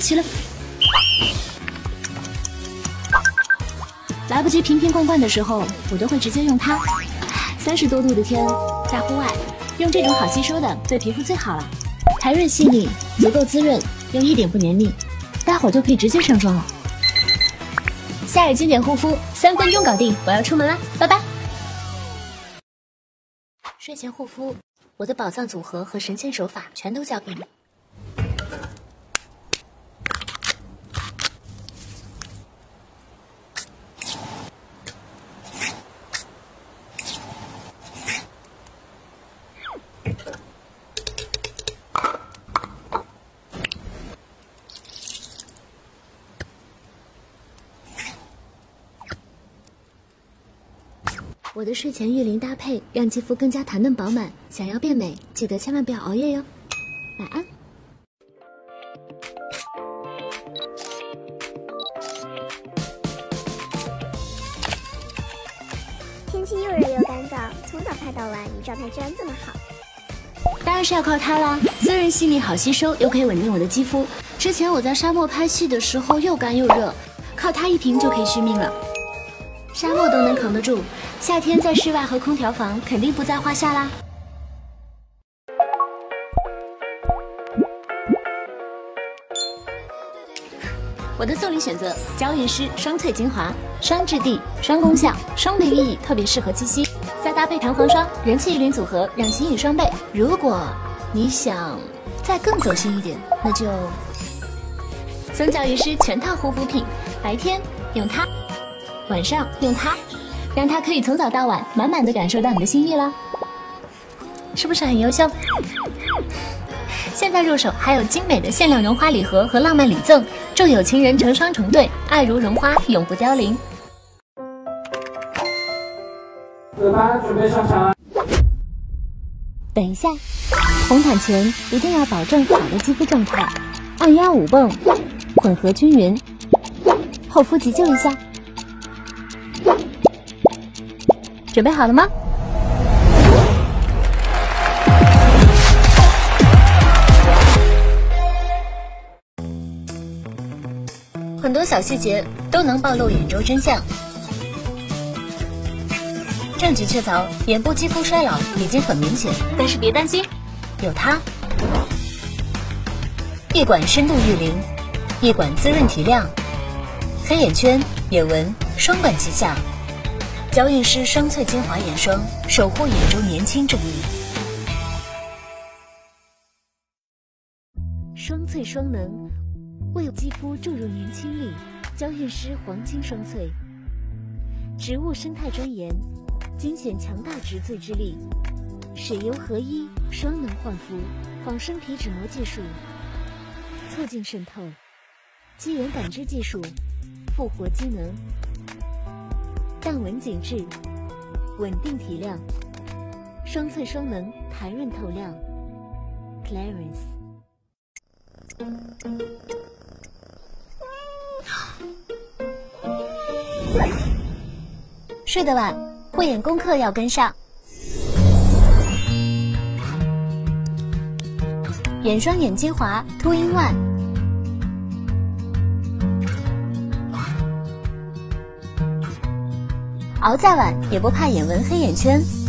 齐了。来不及瓶瓶罐罐的时候，我都会直接用它。30多度的天，在户外，用这种好吸收的，对皮肤最好了。弹润细腻，足够滋润，又一点不黏腻，待会儿就可以直接上妆了。夏日经典护肤，3分钟搞定，我要出门啦，拜拜。睡前护肤，我的宝藏组合和神仙手法全都交给你。我的睡前玉林搭配，让肌肤更加弹嫩饱满。想要变美，记得千万不要熬夜哟。晚安。 天气又热又干燥，从早拍到晚，你状态居然这么好。 当然是要靠它啦，滋润细腻，好吸收，又可以稳定我的肌肤。之前我在沙漠拍戏的时候又干又热，靠它一瓶就可以续命了。沙漠都能扛得住，夏天在室外和空调房肯定不在话下啦。我的送礼选择：娇韵诗双萃精华，双质地、双功效、双倍寓意，特别适合七夕。再搭配弹簧霜，人气玉林组合，让心意双倍。如果你想再更走心一点，那就送娇韵诗全套护肤品，白天用它。晚上用它，让它可以从早到晚满满的感受到你的心意啦，是不是很优秀？现在入手还有精美的限量绒花礼盒和浪漫礼赠，祝有情人成双成对，爱如绒花，永不凋零。 4班准备上场。 等一下，红毯前一定要保证好的肌肤状态，按压5泵，混合均匀，厚敷急救一下。准备好了吗？很多小细节都能暴露眼周真相。证据确凿，眼部肌肤衰老已经很明显，但是别担心，有它。一管深度育龄，一管滋润提亮，黑眼圈、眼纹双管齐下。娇韵诗双萃精华眼霜，守护眼周年轻正义。双萃双能，为肌肤注入年轻力。娇韵诗黄金双萃，植物生态专研，精选强大植萃之力，水油合一，双能焕肤。仿生皮脂膜技术，促进渗透；肌源感知技术，复活机能。淡纹紧致，稳定提亮，双萃双能，弹润透亮。Clarins。睡得晚，护眼功课要跟上。眼霜眼精华 2-in-1。熬再晚也不怕眼纹黑眼圈。